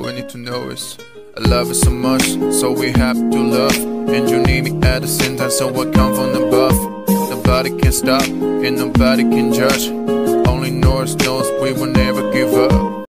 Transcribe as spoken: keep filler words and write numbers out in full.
we need to know is I love you so much, so we have to love. And you need me at the same time, so I come from above. Nobody can stop, and nobody can judge. Only North knows we will never give up.